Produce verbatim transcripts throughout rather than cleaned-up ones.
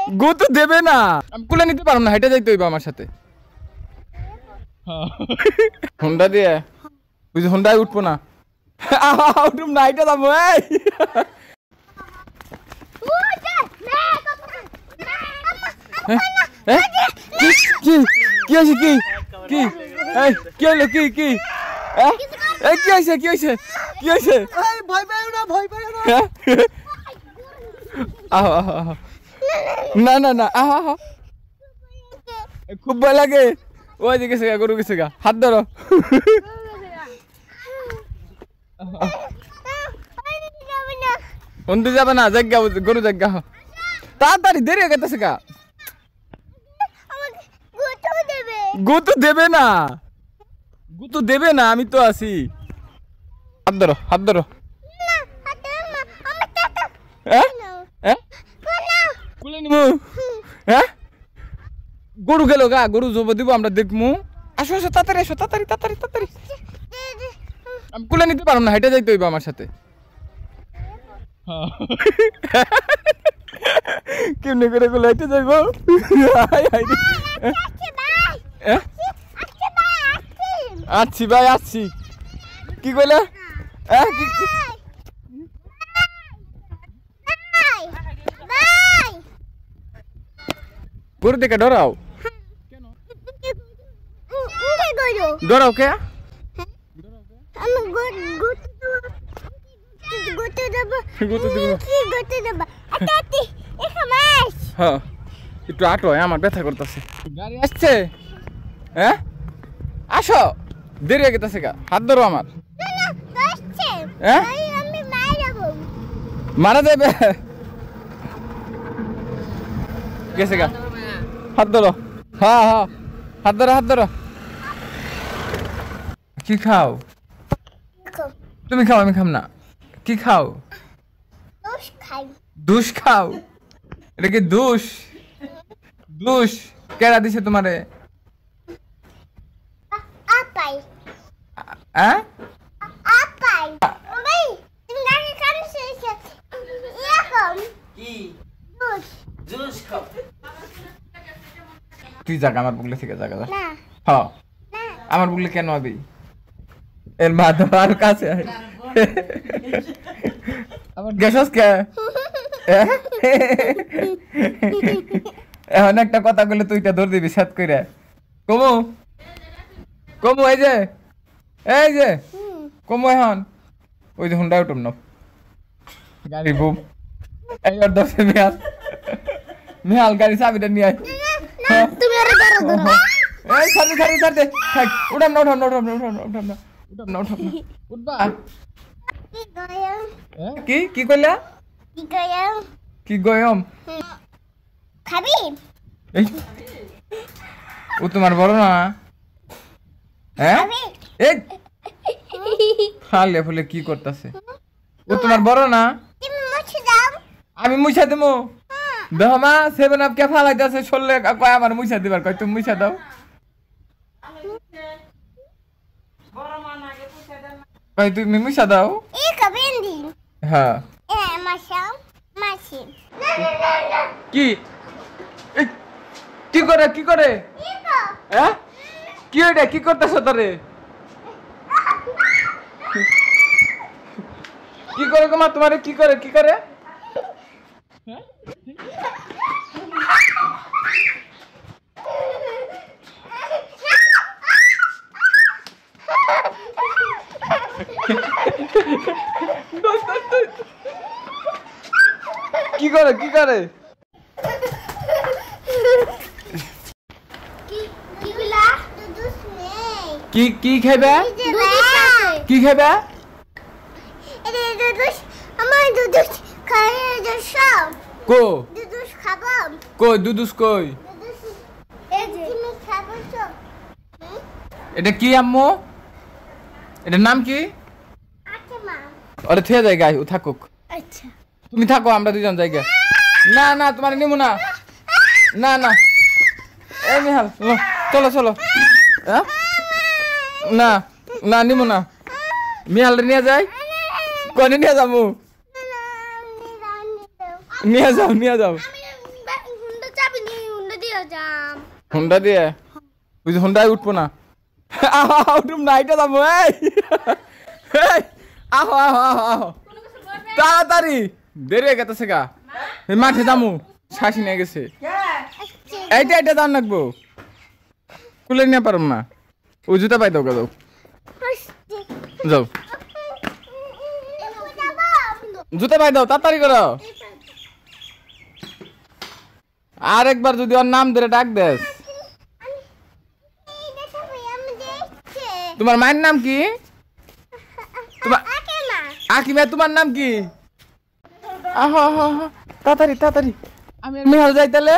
গো তো দেবে না আমি কুলে নিতে পারবো না হেঁটে যাইতে হইব আমার সাথে হোন্ডা দিয়ে ওই যে হোন্ডায় উঠবো না উঠুম না এটা যাবো এই কি কি আছে কি কি এই কি হলো কি কি এই কি হইছে কি হইছে কি হইছে এই ভয় পাও না ভয় পাও না আহ আহ না না না আহ আহ খুব ভয় লাগে ওই যে গেছে গা গরু গেছে গা হাত ধরো বন্ধু যাবে না জায়গা গরু জায়গা তাড়াতাড়ি দেরি হয়ে গেছে গা গুতো দেবে না গুতো দেবে না আমি তো আছি হাত ধরো হাত ধরো গরু গেল গা গরু জব দিব আমরা দেখমু আসো আসো তাড়াতাড়ি আসো তাড়াতাড়ি তাড়াতাড়ি তাড়াতাড়ি আমি কুলে নিতে পারবো না হেঁটে যাইতে হইব আমার সাথে কেমনি করে কুলে হেঁটে যাইব আচ্ছি ভাই আসছি কি কইলে গরু দেখে ডরাও ডরাও কে একটু আটো আমার ব্যথা করতেছে গাড়ি আসছে হ্যাঁ আসো দেরি হয়ে গেছে গা হাত ধরো আমার মারা যাবে গেছে গা হাত ধরো হ্যাঁ হ্যাঁ হাত ধরো হাত ধরো কি খাও তুমি খাও আমি খাম না কি খাও দুষ খাও এটা কি দুষ দুষ কেডা দিছে তোমারে তুই জাগা আমার বুকলে থেকে জাগা হ্যাঁ আমার বুকলে কেন আবি এর মা তো আর কাছে আমার গেছস কে এখন একটা কথা বললে তুইটা ধর দিবি সাত কইরা কমু কমু এই যে এই যে কমু এখন ওই যে হুন্ডা উঠুম না গাড়ি বুম এই আর দশে মিয়াল মিয়াল গাড়ি চাবিটা নিয়ে আয় তুমি আরে ধরো ধরো এই ছাড়ি ছাড়ি ছাড়তে থাক উঠাম না উঠাম না উঠাম না উঠাম না উঠাম না উঠাম না উঠাম না উঠবা কি গয়ম কি কি কইলা কি গয়ম কি গয়ম খাবি এই ও তোমার বড় না হ্যাঁ এই খালে ফুলে কি করতেছে ও তোমার বড় না তুমি মুছে দাও আমি মুছা দেবো দেখো মা সেভেন আপ কে ফালাইতেছে চললে কয় আমার মুছা দিবার কয় তুমি মুছা দাও কয় তুমি মুছা দাও এই খাবেন দি হ্যাঁ এ মাশা মাছি কি কি করে কি করে হ্যাঁ কি এটা কি করতেছ তোরে কি করে গো মা তোমারে কি করে কি করে কি করে কি করে কি কি খাইবা কি খাইবা কো কই দুদুস কই এটা কি আম্মু এটার নাম কি ওরে থেকে যায় গাই ও থাকুক আচ্ছা তুমি থাকো আমরা দুজন জায়গা না না তোমার নিমু না না না এই নিহাল চলো চলো না না নিমু না মিহাল নিয়ে যাই কনে নিয়ে যাবো নিয়ে যাও নিয়ে যাও যাম হুন্ডা দিয়ে ওই যে হুন্ডায় উঠবো না আহো উঠুম না এটা যাবো এই এই, আহো আহো আহো আহো তাড়াতাড়ি দেরি হয়ে গেছে গা এই মাঠে যামু শাসি নিয়ে গেছে এইটা এইটা দাম রাখবো খুলে নিয়ে পারম না ওই জুতা পাই দাও গা যাও যাও জুতা পাই দাও তাড়াতাড়ি করো আর একবার যদি ওর নাম ধরে ডাক দেস তোমার মায়ের নাম কি তোমার আকিমা তোমার নাম কি আহো আহো আহো তাড়াতাড়ি তাড়াতাড়ি আমি মেহাল যাই তাহলে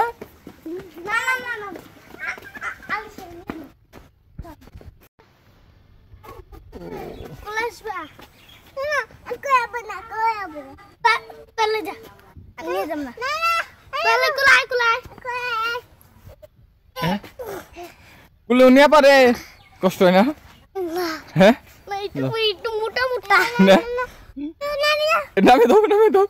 কুলে উনিয়া পারে কষ্ট হয় না হ্যাঁ মোটা মোটা না নামে দাও নামে দাও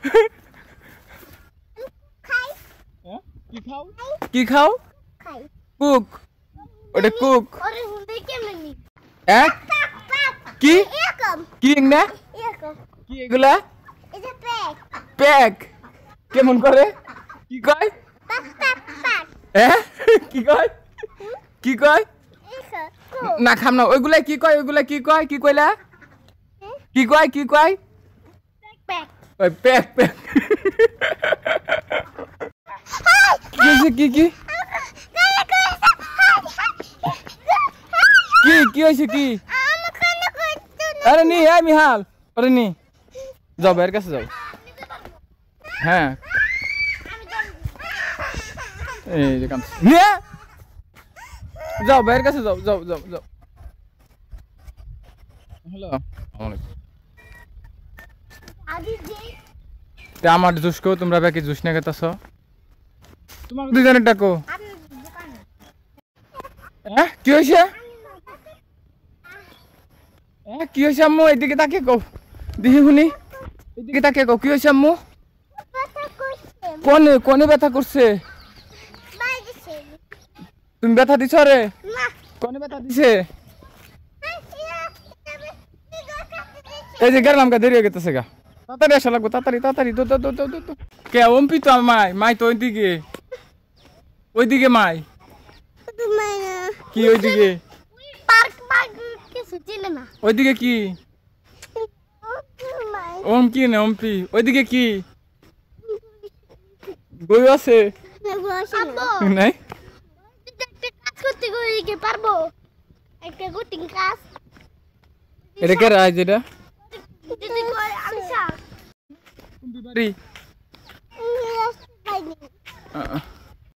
কি খাও কুক ওটা কুক হ্যাঁ কি কি না কি এগুলা প্যাক কেমন করে কি কয় হ্যাঁ কি কয় কি কয় না খাম না ওইগুলা কি কয় ওইগুলা কি কয় কি কইলা কি কয় কি কয় ওই প্যাক প্যাক কি কি কি কি হয়েছে কি আরে নি হ্যাঁ মিহাল আরে নি যাও ভাইয়ের কাছে যাও হ্যাঁ এই যে কাম নিয়ে যাও ভাইয়ের কাছে যাও যাও যাও যাও হ্যালো আমার জুস কো তোমরা বাকি জুস নিয়ে গেতাছ তোমার দুজনের ডাকো হ্যাঁ কি হয়েছে হ্যাঁ কি হয়েছে আম্মু এদিকে তাকে কো দেখি শুনি এদিকে তাকে কো কি হয়েছে আম্মু কোনে কোনে ব্যথা করছে তুমি ব্যথা দিছ রে কোনে ব্যথা দিছে এই যে গেলাম গা দেরি হয়ে গেছে গা তাড়াতাড়ি আসা লাগবো তাড়াতাড়ি তাড়াতাড়ি তো তো তো তো তো কে অম্পি তো মাই মাই তো ওইদিকে ওইদিকে মাই কি ওইদিকে ওইদিকে কি ওম কি না অম্পি ওইদিকে কি গরু আছে নাই এটা কে রাজ এটা বাড়ি